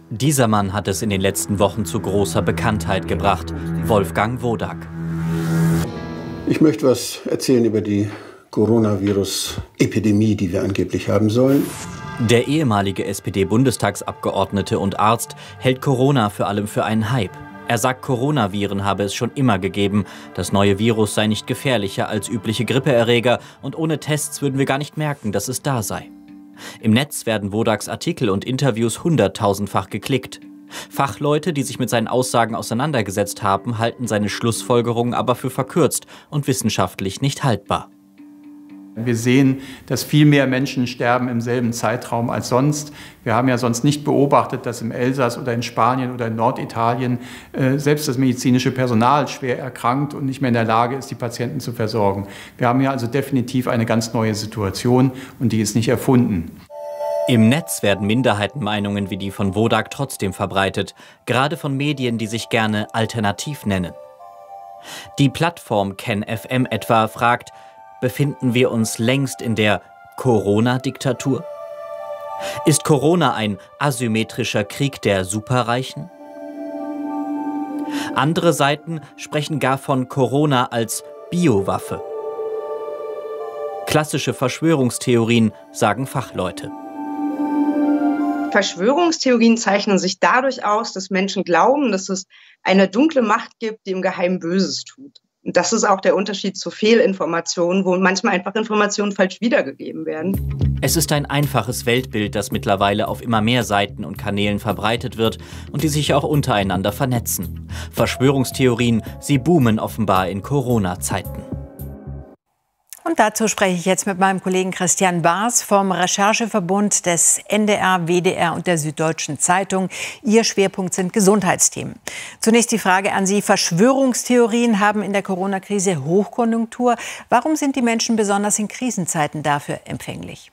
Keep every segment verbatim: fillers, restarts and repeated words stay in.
Dieser Mann hat es in den letzten Wochen zu großer Bekanntheit gebracht. Wolfgang Wodak. Ich möchte was erzählen über die Coronavirus-Epidemie, die wir angeblich haben sollen. Der ehemalige S P D-Bundestagsabgeordnete und Arzt hält Corona vor allem für einen Hype. Er sagt, Coronaviren habe es schon immer gegeben. Das neue Virus sei nicht gefährlicher als übliche Grippeerreger und ohne Tests würden wir gar nicht merken, dass es da sei. Im Netz werden Wodaks Artikel und Interviews hunderttausendfach geklickt. Fachleute, die sich mit seinen Aussagen auseinandergesetzt haben, halten seine Schlussfolgerungen aber für verkürzt und wissenschaftlich nicht haltbar. Wir sehen, dass viel mehr Menschen sterben im selben Zeitraum als sonst. Wir haben ja sonst nicht beobachtet, dass im Elsass oder in Spanien oder in Norditalien äh, selbst das medizinische Personal schwer erkrankt und nicht mehr in der Lage ist, die Patienten zu versorgen. Wir haben ja also definitiv eine ganz neue Situation und die ist nicht erfunden. Im Netz werden Minderheitenmeinungen wie die von Wodak trotzdem verbreitet, gerade von Medien, die sich gerne alternativ nennen. Die Plattform KenFM etwa fragt: Befinden wir uns längst in der Corona-Diktatur? Ist Corona ein asymmetrischer Krieg der Superreichen? Andere Seiten sprechen gar von Corona als Biowaffe. Klassische Verschwörungstheorien, sagen Fachleute. Verschwörungstheorien zeichnen sich dadurch aus, dass Menschen glauben, dass es eine dunkle Macht gibt, die im Geheimen Böses tut. Und das ist auch der Unterschied zu Fehlinformationen, wo manchmal einfach Informationen falsch wiedergegeben werden. Es ist ein einfaches Weltbild, das mittlerweile auf immer mehr Seiten und Kanälen verbreitet wird und die sich auch untereinander vernetzen. Verschwörungstheorien, sie boomen offenbar in Corona-Zeiten. Und dazu spreche ich jetzt mit meinem Kollegen Christian Baas vom Rechercheverbund des N D R, W D R und der Süddeutschen Zeitung. Ihr Schwerpunkt sind Gesundheitsthemen. Zunächst die Frage an Sie. Verschwörungstheorien haben in der Corona-Krise Hochkonjunktur. Warum sind die Menschen besonders in Krisenzeiten dafür empfänglich?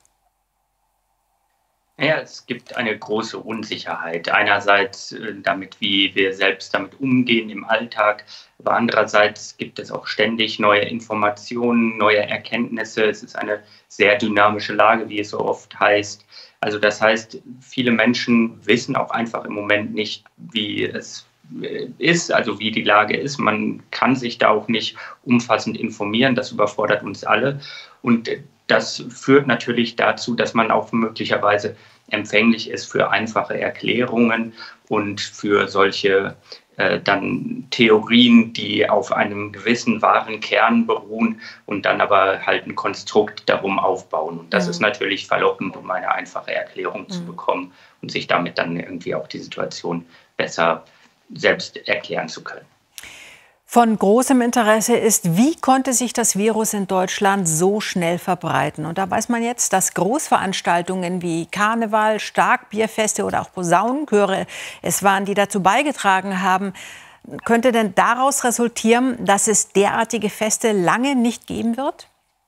Ja, es gibt eine große Unsicherheit. Einerseits damit, wie wir selbst damit umgehen im Alltag, aber andererseits gibt es auch ständig neue Informationen, neue Erkenntnisse. Es ist eine sehr dynamische Lage, wie es so oft heißt. Also das heißt, viele Menschen wissen auch einfach im Moment nicht, wie es ist, also wie die Lage ist. Man kann sich da auch nicht umfassend informieren. Das überfordert uns alle. Und das führt natürlich dazu, dass man auch möglicherweise empfänglich ist für einfache Erklärungen und für solche äh, dann Theorien, die auf einem gewissen wahren Kern beruhen und dann aber halt ein Konstrukt darum aufbauen. Und das mhm. ist natürlich verlockend, um eine einfache Erklärung mhm. zu bekommen und sich damit dann irgendwie auch die Situation besser selbst erklären zu können. Von großem Interesse ist, wie konnte sich das Virus in Deutschland so schnell verbreiten? Und da weiß man jetzt, dass Großveranstaltungen wie Karneval, Starkbierfeste oder auch Posaunenchöre es waren, die dazu beigetragen haben. Könnte denn daraus resultieren, dass es derartige Feste lange nicht geben wird?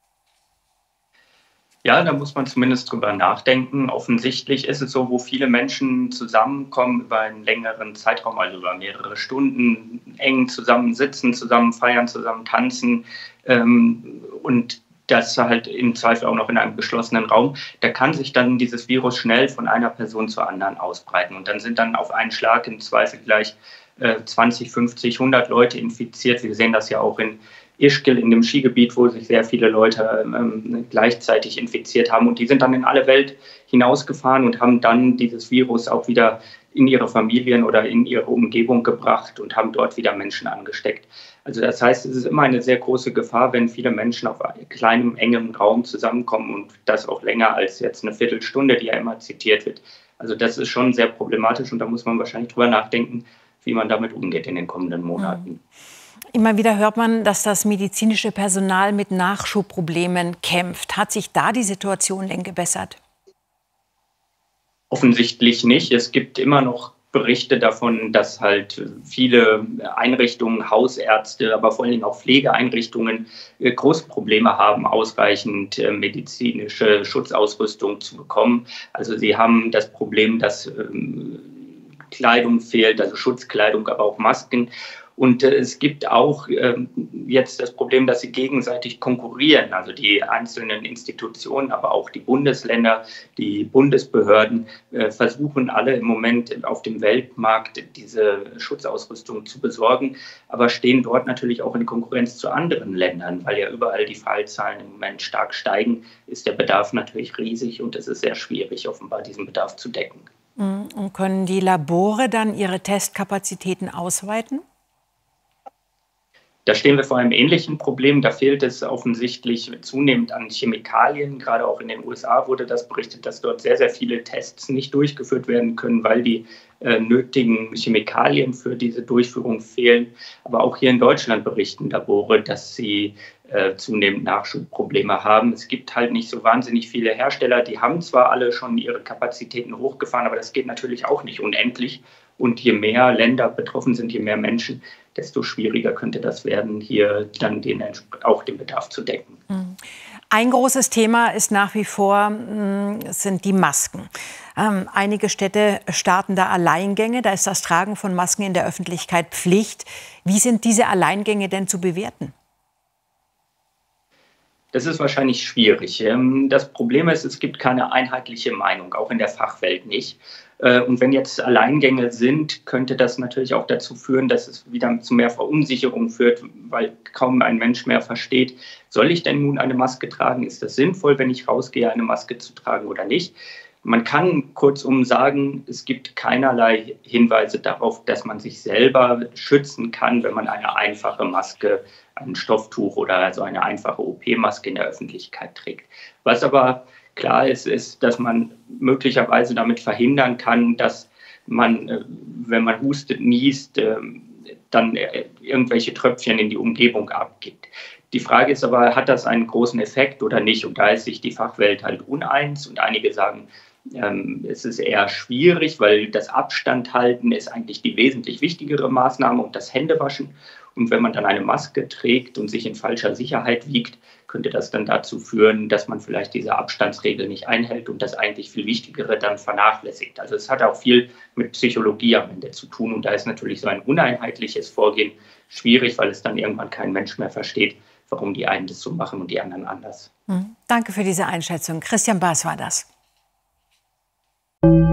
Ja, da muss man zumindest drüber nachdenken. Offensichtlich ist es so, wo viele Menschen zusammenkommen über einen längeren Zeitraum, also über mehrere Stunden, eng zusammen sitzen, zusammen feiern, zusammen tanzen ähm, und das halt im Zweifel auch noch in einem geschlossenen Raum, da kann sich dann dieses Virus schnell von einer Person zur anderen ausbreiten. Und dann sind dann auf einen Schlag im Zweifel gleich äh, zwanzig, fünfzig, hundert Leute infiziert. Wir sehen das ja auch in Ischgl, in dem Skigebiet, wo sich sehr viele Leute ähm, gleichzeitig infiziert haben. Und die sind dann in alle Welt hinausgefahren und haben dann dieses Virus auch wieder in ihre Familien oder in ihre Umgebung gebracht und haben dort wieder Menschen angesteckt. Also das heißt, es ist immer eine sehr große Gefahr, wenn viele Menschen auf kleinem, engem Raum zusammenkommen und das auch länger als jetzt eine Viertelstunde, die ja immer zitiert wird. Also das ist schon sehr problematisch und da muss man wahrscheinlich drüber nachdenken, wie man damit umgeht in den kommenden Monaten. Immer wieder hört man, dass das medizinische Personal mit Nachschubproblemen kämpft. Hat sich da die Situation denn gebessert? Offensichtlich nicht. Es gibt immer noch Berichte davon, dass halt viele Einrichtungen, Hausärzte, aber vor allem auch Pflegeeinrichtungen große Probleme haben, ausreichend medizinische Schutzausrüstung zu bekommen. Also sie haben das Problem, dass Kleidung fehlt, also Schutzkleidung, aber auch Masken. Und äh, es gibt auch äh, jetzt das Problem, dass sie gegenseitig konkurrieren. Also die einzelnen Institutionen, aber auch die Bundesländer, die Bundesbehörden äh, versuchen alle im Moment auf dem Weltmarkt diese Schutzausrüstung zu besorgen, aber stehen dort natürlich auch in Konkurrenz zu anderen Ländern, weil ja überall die Fallzahlen im Moment stark steigen, ist der Bedarf natürlich riesig und es ist sehr schwierig, offenbar diesen Bedarf zu decken. Und können die Labore dann ihre Testkapazitäten ausweiten? Da stehen wir vor einem ähnlichen Problem. Da fehlt es offensichtlich zunehmend an Chemikalien. Gerade auch in den U S A wurde das berichtet, dass dort sehr, sehr viele Tests nicht durchgeführt werden können, weil die äh, nötigen Chemikalien für diese Durchführung fehlen. Aber auch hier in Deutschland berichten Labore, dass sie äh, zunehmend Nachschubprobleme haben. Es gibt halt nicht so wahnsinnig viele Hersteller. Die haben zwar alle schon ihre Kapazitäten hochgefahren, aber das geht natürlich auch nicht unendlich. Und je mehr Länder betroffen sind, je mehr Menschen, desto schwieriger könnte das werden, hier dann den, auch den Bedarf zu decken. Ein großes Thema ist nach wie vor sind die Masken. Ähm, einige Städte starten da Alleingänge. Da ist das Tragen von Masken in der Öffentlichkeit Pflicht. Wie sind diese Alleingänge denn zu bewerten? Das ist wahrscheinlich schwierig. Das Problem ist, es gibt keine einheitliche Meinung, auch in der Fachwelt nicht. Und wenn jetzt Alleingänge sind, könnte das natürlich auch dazu führen, dass es wieder zu mehr Verunsicherung führt, weil kaum ein Mensch mehr versteht, soll ich denn nun eine Maske tragen? Ist das sinnvoll, wenn ich rausgehe, eine Maske zu tragen oder nicht? Man kann kurzum sagen, es gibt keinerlei Hinweise darauf, dass man sich selber schützen kann, wenn man eine einfache Maske, ein Stofftuch oder also eine einfache O P-Maske in der Öffentlichkeit trägt. Was aber klar ist, ist, dass man möglicherweise damit verhindern kann, dass man, wenn man hustet, niest, dann irgendwelche Tröpfchen in die Umgebung abgibt. Die Frage ist aber, hat das einen großen Effekt oder nicht? Und da ist sich die Fachwelt halt uneins und einige sagen, ähm, es ist eher schwierig, weil das Abstand halten ist eigentlich die wesentlich wichtigere Maßnahme und das Händewaschen. Und wenn man dann eine Maske trägt und sich in falscher Sicherheit wiegt, könnte das dann dazu führen, dass man vielleicht diese Abstandsregel nicht einhält und das eigentlich viel Wichtigere dann vernachlässigt. Also es hat auch viel mit Psychologie am Ende zu tun und da ist natürlich so ein uneinheitliches Vorgehen schwierig, weil es dann irgendwann kein Mensch mehr versteht, warum die einen das so machen und die anderen anders. Danke für diese Einschätzung. Christian Baas war das.